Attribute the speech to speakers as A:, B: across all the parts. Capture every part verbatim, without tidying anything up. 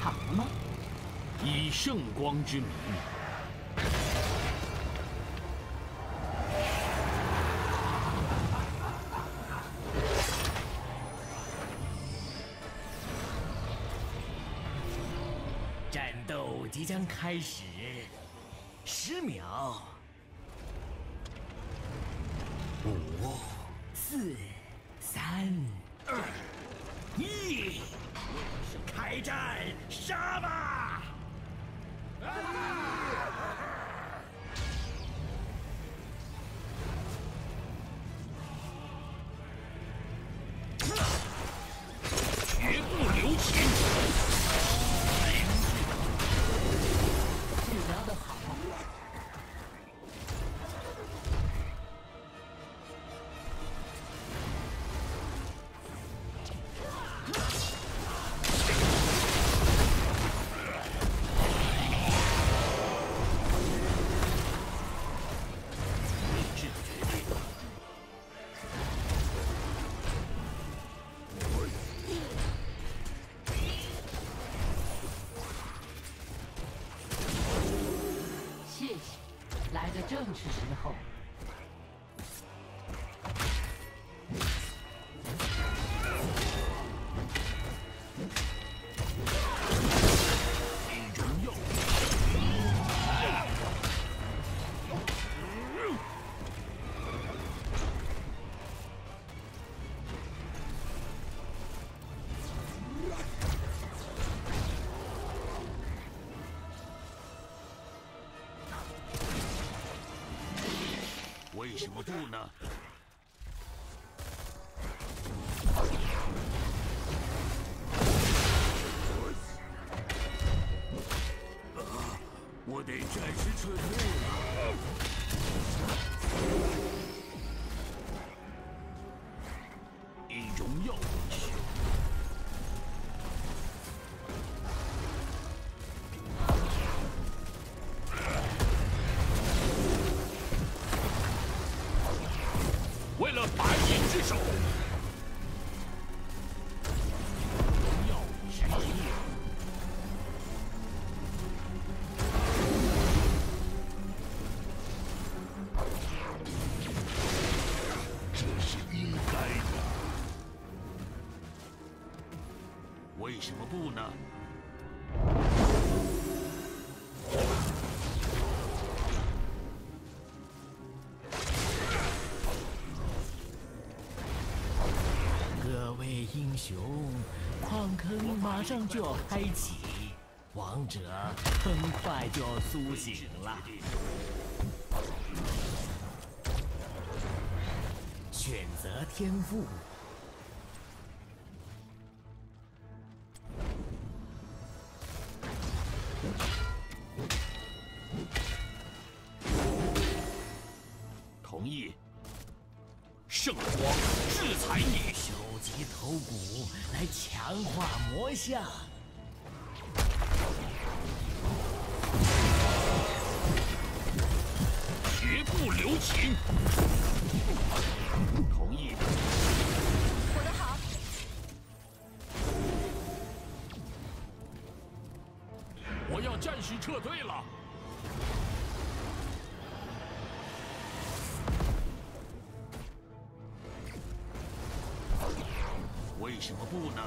A: 场了吗？
B: 以圣光之名，
C: 战斗即将开始，十秒，五、四、三、二、一，开战，杀吧！
B: 绝不留情！
A: 治疗得好。谢谢，来的正是时候。
B: 以荣耀。为什么不呢？我得暂时撤退了。以荣耀为先。为了白银之手，荣耀之夜。这是应该的。为什么不呢？
C: 各位英雄，矿坑马上就要开启，王者很快就要苏醒了。选择天赋。
B: 同意。圣光制裁你。
C: 收集头骨来强化魔像。
B: 绝不留情。同意。
D: 我的好。
B: 我要暂时撤退了。为什么不呢？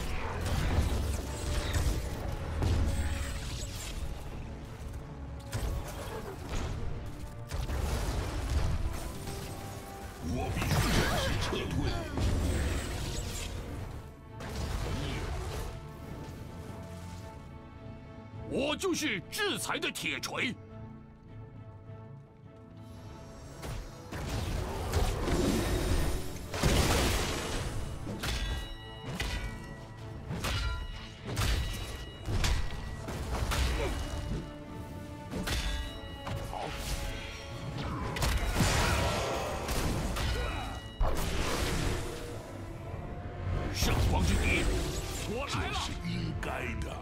B: 我必须暂时撤退。我就是制裁的铁锤。圣光之笛，我来了。这是应该的。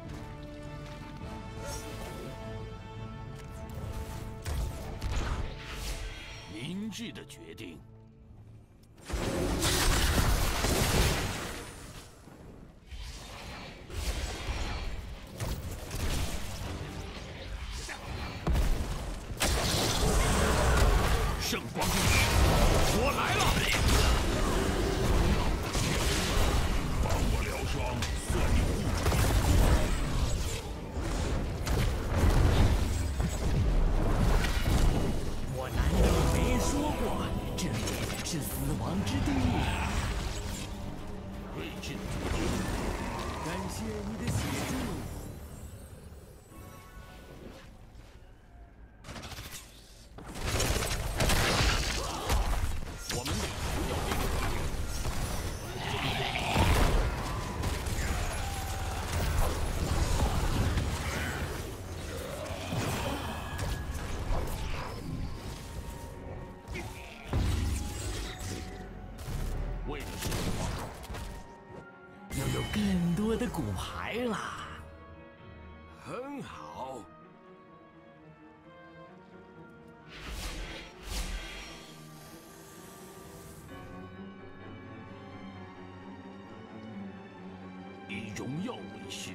B: 明智的决定。
C: 骨牌了。
B: 很好。以荣耀为誓。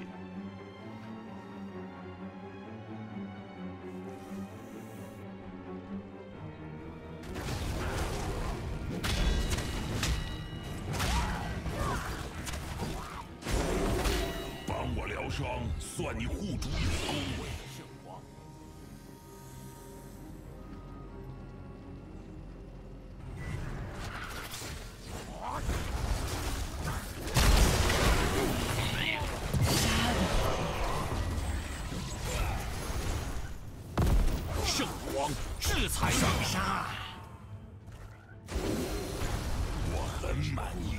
B: 伤算你护主有功，为了圣光。圣光制裁你！杀！我很满意。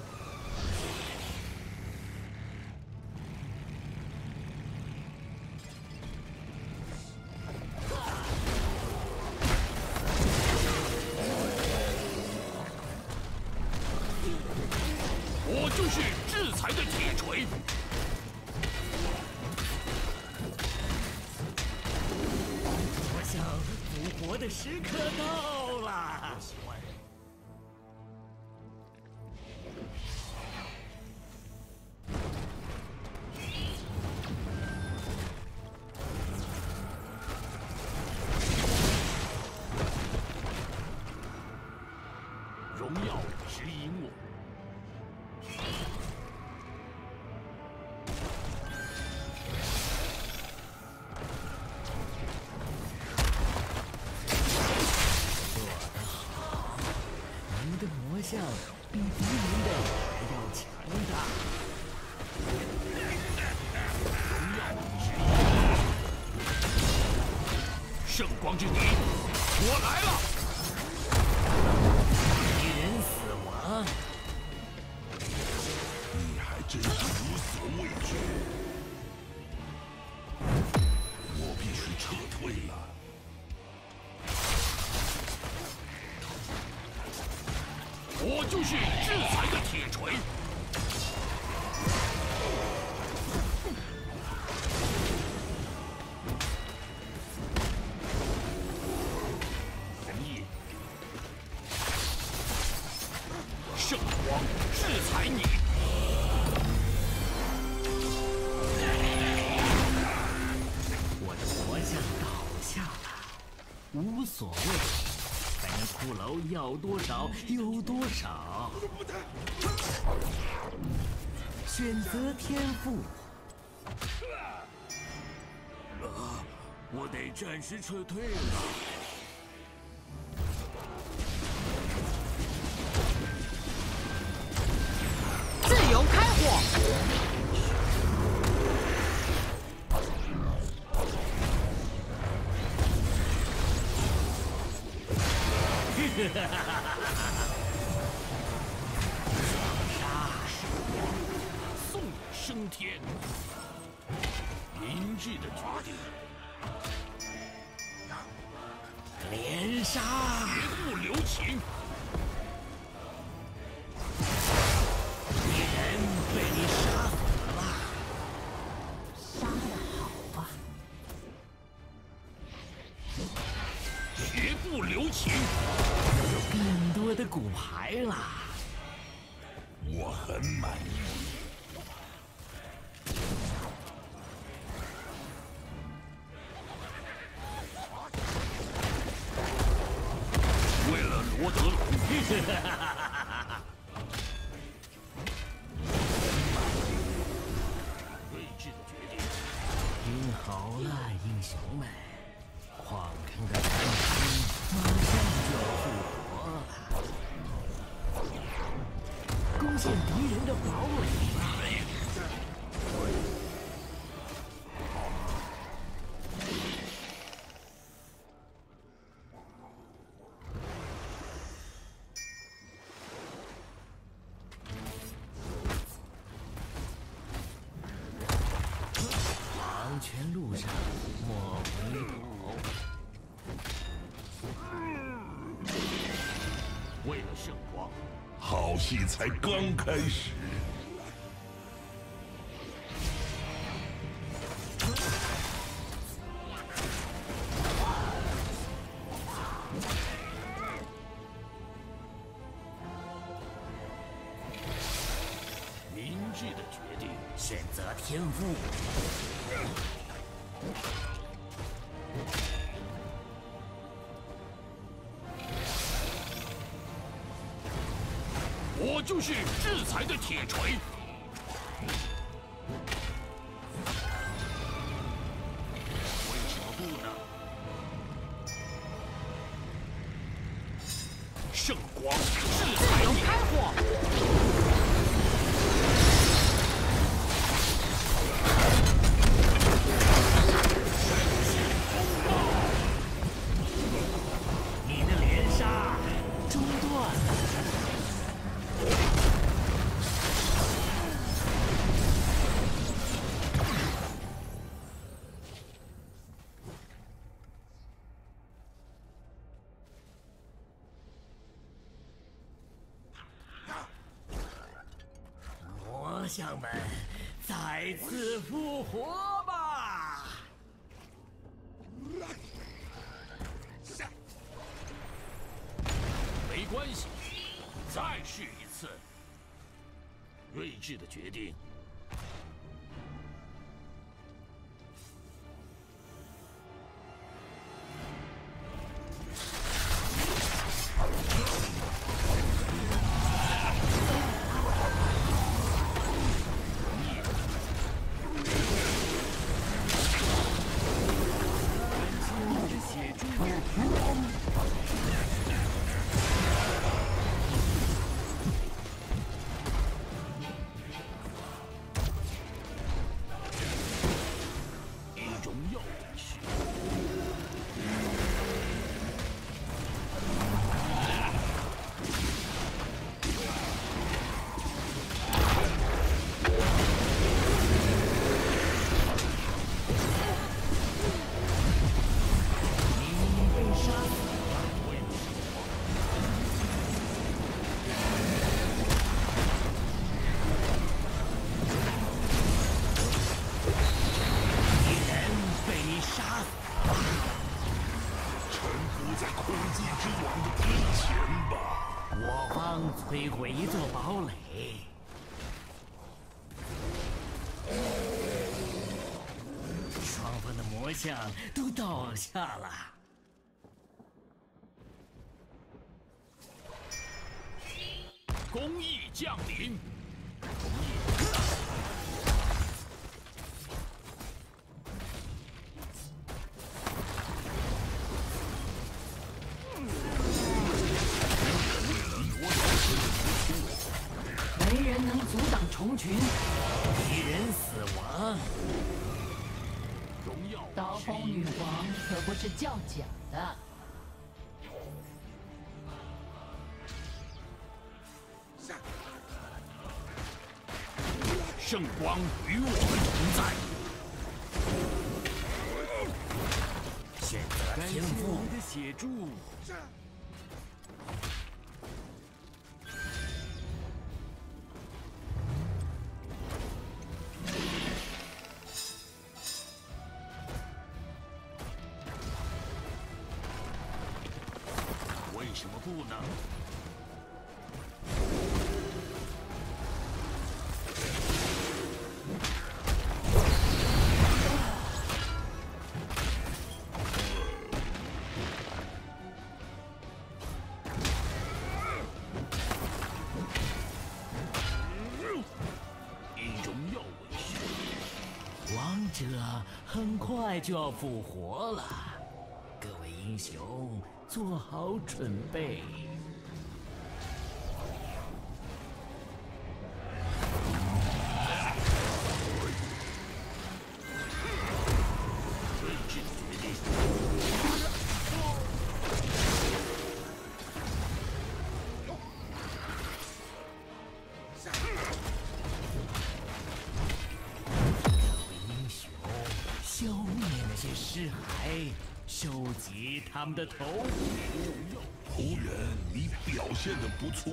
B: 我就是制裁的铁锤。
C: 我想复活的时刻到了。我喜欢。
B: 荣耀指引我。
C: 魔像比敌人的还要强大。
B: 荣耀之一，圣光之敌，我来了！
C: 敌人死亡，
B: 你还真是无所畏惧。我必须撤退了。 我就是制裁的铁锤。同意。圣光制裁你。
C: 我的魔像倒下了，无所谓。 反正骷髅要多少有多少，选择天赋。
B: 啊，我得暂时撤退了。
A: 自由开火！
B: 哈哈哈哈哈！杀是光，送你升天。明智的决定。
C: 连杀，
B: 绝不留情。
C: 敌人被你杀死了。
A: 杀得好啊！
B: 绝不留情。
C: 更多的骨牌了，
B: 我很满意。为了罗德龙，睿智的决定。
C: 听好了，英雄们，矿坑的残尸马上就要复活了。 攻陷敌人的堡垒。黄泉路上莫回头。
B: 为了圣光。 好戏才刚开始。
C: 选择天赋。
B: 我就是制裁的铁锤。为什么不呢？圣光制裁你！
A: 开火！
C: 你的连杀中断了。 魔像们再次复活吧！
B: 没关系，再试一次。睿智的决定。
C: 摧毁一座堡垒，双方的魔像都倒下了。
B: 公义降临，公义。
A: 没人能阻挡虫群，
C: 敌人死亡。
B: 荣耀
A: 刀锋女王可不是叫假的。
B: 圣光与我们同在。
C: 选择天赋
B: 的协助。 为什么不呢？以荣耀为序。
C: 王者很快就要复活了，各位英雄。 做好准备。
B: 睿智的决定。
C: 各位英雄，消灭那些尸骸。 收集他们的头骨。
B: 仆人，你表现得不错。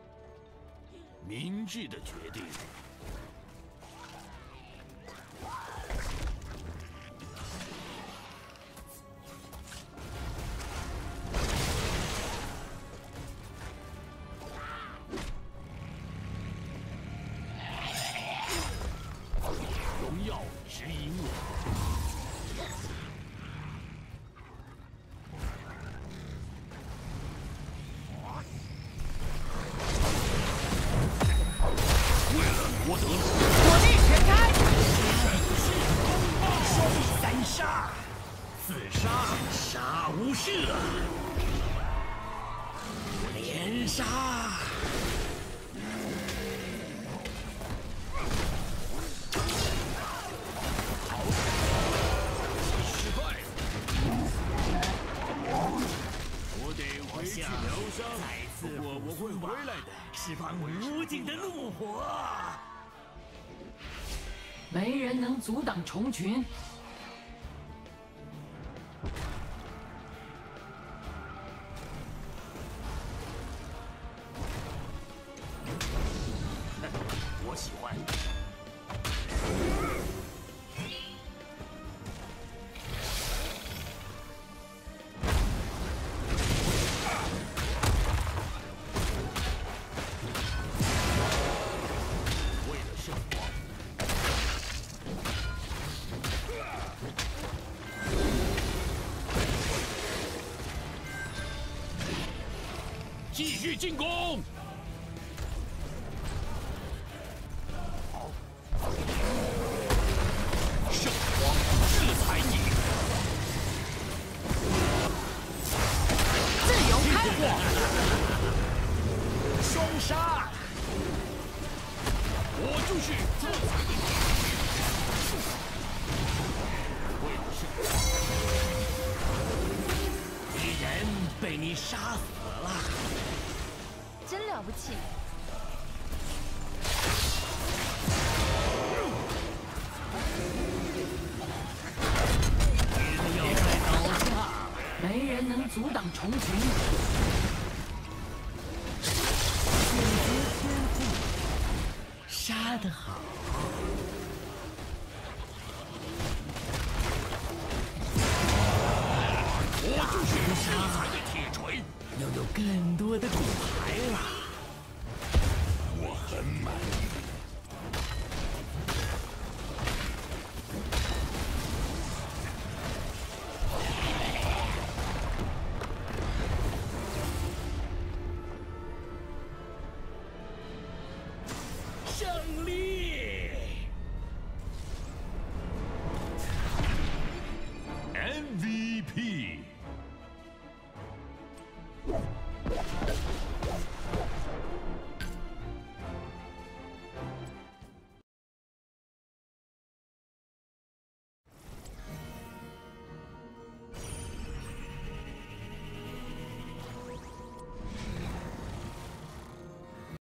B: 明智的决定。
C: 杀，自杀，杀无赦，连杀。
B: 失败。我得回去疗伤，
C: 再次
B: 不过我会回来的。
C: 释放无尽的怒火。
A: 没人能阻挡虫群。
B: 我喜欢。为了圣光。继续进攻！圣光制裁你！
A: 自由开火！
C: 双杀！
B: 我就是制裁你！为了圣光，
C: 敌人被你杀死了。
D: 真了不起！
C: 云要在倒下，
A: 没人能阻挡虫群。
C: 杀得好！
B: 我就是制裁的铁锤。
C: 又有更多的骨牌了。
B: 我很满意。
C: 胜利！